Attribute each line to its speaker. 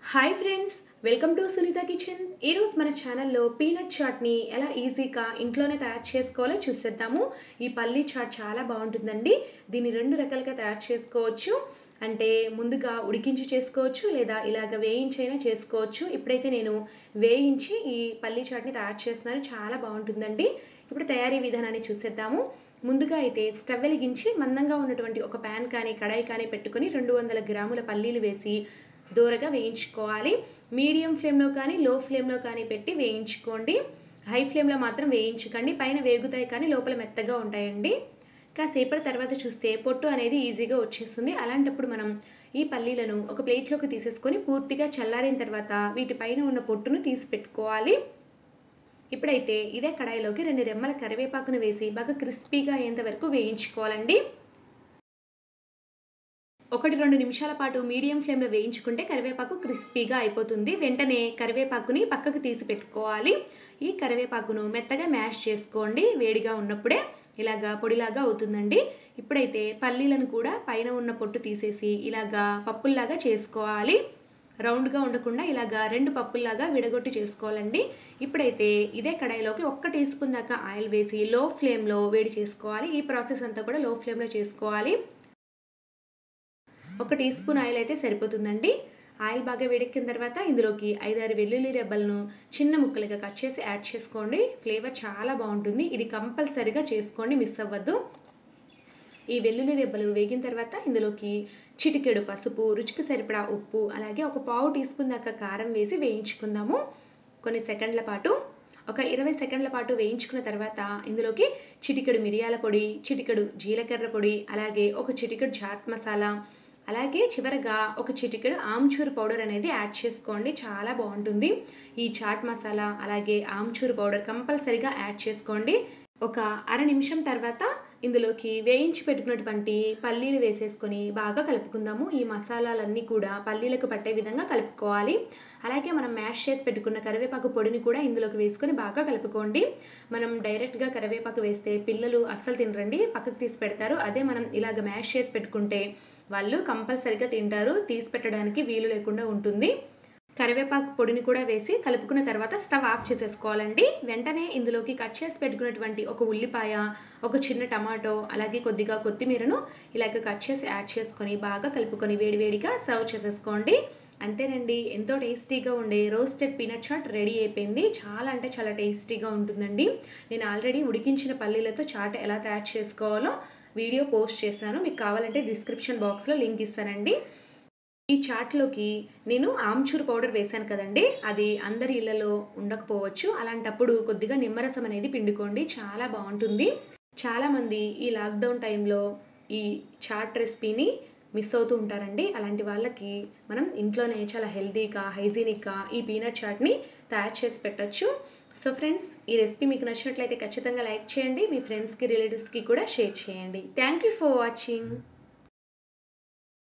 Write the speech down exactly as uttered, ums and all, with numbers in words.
Speaker 1: Hi friends, welcome to Sunitha kitchen. ఈరోజు మన ఛానల్లో పీనట్ చాట్ని ఎలా ఈజీగా ఇంట్లోనే తయారు చేసుకోవాలో చూసేద్దాము. ఈ పల్లీ చాట్ చాలా బాగుంటుందండి. దీన్ని రెండు రకాలుగా తయారు చేసుకోవచ్చు. అంటే ముందుగా ఉడికించి చేసుకోవచ్చు, లేదా ఇలాగ వేయించైనా చేసుకోవచ్చు. ఇప్పుడైతే నేను వేయించి ఈ పల్లీ చాట్ని తయారు చేస్తున్నాను. చాలా బాగుంటుందండి. ఇప్పుడు తయారీ విధానాన్ని చూసేద్దాము. ముందుగా అయితే స్టవ్ వెలిగించి మందంగా ఉన్నటువంటి ఒక ప్యాన్ కానీ కడాయి కానీ పెట్టుకొని రెండు వందల గ్రాముల పల్లీలు వేసి దూరగా వేయించుకోవాలి. మీడియం ఫ్లేమ్లో కానీ లో ఫ్లేమ్లో కానీ పెట్టి వేయించుకోండి. హై ఫ్లేమ్లో మాత్రం వేయించకండి, పైన వేగుతాయి కానీ లోపల మెత్తగా ఉంటాయండి. కాసేపటి తర్వాత చూస్తే పొట్టు అనేది ఈజీగా వచ్చేస్తుంది. అలాంటప్పుడు మనం ఈ పల్లీలను ఒక ప్లేట్లోకి తీసేసుకొని పూర్తిగా చల్లారిన తర్వాత వీటిపైన ఉన్న పొట్టును తీసి పెట్టుకోవాలి. ఇప్పుడైతే ఇదే కడాయిలోకి రెండు రెమ్మల కరివేపాకును వేసి బాగా క్రిస్పీగా అయ్యేంత వరకు వేయించుకోవాలండి. ఒకటి రెండు నిమిషాల పాటు మీడియం ఫ్లేమ్లో వేయించుకుంటే కరివేపాకు క్రిస్పీగా అయిపోతుంది. వెంటనే కరివేపాకుని పక్కకు తీసి పెట్టుకోవాలి. ఈ కరివేపాకును మెత్తగా మ్యాష్ చేసుకోండి. వేడిగా ఉన్నప్పుడే ఇలాగా పొడిలాగా అవుతుందండి. ఇప్పుడైతే పల్లీలను కూడా పైన ఉన్న పొట్టు తీసేసి ఇలాగా పప్పుల్లాగా చేసుకోవాలి. రౌండ్గా ఉండకుండా ఇలాగా రెండు పప్పుల్లాగా విడగొట్టి చేసుకోవాలండి. ఇప్పుడైతే ఇదే కడాయిలోకి ఒక్క టీ స్పూన్ దాకా ఆయిల్ వేసి లో ఫ్లేమ్లో వేడి చేసుకోవాలి. ఈ ప్రాసెస్ అంతా కూడా లో ఫ్లేమ్లో చేసుకోవాలి. ఒక టీ స్పూన్ ఆయిల్ అయితే సరిపోతుందండి. ఆయిల్ బాగా వేడెక్కిన తర్వాత ఇందులోకి ఐదారు వెల్లుల్లి రెబ్బలను చిన్న ముక్కలుగా కట్ చేసి యాడ్ చేసుకోండి. ఫ్లేవర్ చాలా బాగుంటుంది. ఇది కంపల్సరీగా చేసుకోండి, మిస్ అవ్వద్దు. ఈ వెల్లుల్లి రెబ్బలు వేగిన తర్వాత ఇందులోకి చిటికెడు పసుపు, రుచికి సరిపడా ఉప్పు, అలాగే ఒక పావు టీ స్పూన్ దాకా కారం వేసి వేయించుకుందాము. కొన్ని సెకండ్ల పాటు ఒక ఇరవై సెకండ్ల పాటు వేయించుకున్న తర్వాత ఇందులోకి చిటికెడు మిరియాల పొడి, చిటికెడు జీలకర్ర పొడి, అలాగే ఒక చిటికెడు చాట్ మసాలా, అలాగే చివరగా ఒక చిటికెడు ఆమ్చూర్ పౌడర్ అనేది యాడ్ చేసుకోండి. చాలా బాగుంటుంది. ఈ చాట్ మసాలా అలాగే ఆమ్చూర్ పౌడర్ కంపల్సరీగా యాడ్ చేసుకోండి. ఒక అర నిమిషం తర్వాత ఇందులోకి వేయించి పెట్టుకున్నటువంటి పల్లీలు వేసేసుకొని బాగా కలుపుకుందాము. ఈ మసాలాలన్నీ కూడా పల్లీలకు పట్టే విధంగా కలుపుకోవాలి. అలాగే మనం మ్యాష్ చేసి పెట్టుకున్న కరివేపాకు పొడిని కూడా ఇందులోకి వేసుకొని బాగా కలుపుకోండి. మనం డైరెక్ట్గా కరివేపాకు వేస్తే పిల్లలు అస్సలు తినరండి, పక్కకు తీసి పెడతారు. అదే మనం ఇలాగ మ్యాష్ చేసి పెట్టుకుంటే వాళ్ళు కంపల్సరీగా తింటారు. తీసి పెట్టడానికి వీలు లేకుండా ఉంటుంది. కరివేపాకు పొడిని కూడా వేసి కలుపుకున్న తర్వాత స్టవ్ ఆఫ్ చేసేసుకోవాలండి. వెంటనే ఇందులోకి కట్ చేసి పెట్టుకున్నటువంటి ఒక ఉల్లిపాయ, ఒక చిన్న టమాటో, అలాగే కొద్దిగా కొత్తిమీరను ఇలాగ కట్ చేసి యాడ్ చేసుకొని బాగా కలుపుకొని వేడివేడిగా సర్వ్ చేసేసుకోండి. అంతేనండి, ఎంతో టేస్టీగా ఉండే రోస్టెడ్ పీనట్ చాట్ రెడీ అయిపోయింది. చాలా అంటే చాలా టేస్టీగా ఉంటుందండి. నేను ఆల్రెడీ ఉడికించిన పల్లీలతో చాట్ ఎలా తయారు చేసుకోవాలో వీడియో పోస్ట్ చేశాను. మీకు కావాలంటే డిస్క్రిప్షన్ బాక్స్లో లింక్ ఇస్తానండి. ఈ చాట్లోకి నేను ఆమ్చూర్ పౌడర్ వేశాను కదండి, అది అందరి ఇళ్లలో ఉండకపోవచ్చు. అలాంటప్పుడు కొద్దిగా నిమ్మరసం అనేది పిండుకోండి, చాలా బాగుంటుంది. చాలామంది ఈ లాక్డౌన్ టైంలో ఈ చాట్ రెసిపీని మిస్ అవుతూ ఉంటారండి. అలాంటి వాళ్ళకి మనం ఇంట్లోనే చాలా హెల్తీగా హైజీనిక్గా ఈ పీనట్ చాట్ని తయారు చేసి పెట్టచ్చు. సో ఫ్రెండ్స్, ఈ రెసిపీ మీకు నచ్చినట్లయితే ఖచ్చితంగా లైక్ చేయండి. మీ ఫ్రెండ్స్కి రిలేటివ్స్కి కూడా షేర్ చేయండి. Thank you for watching.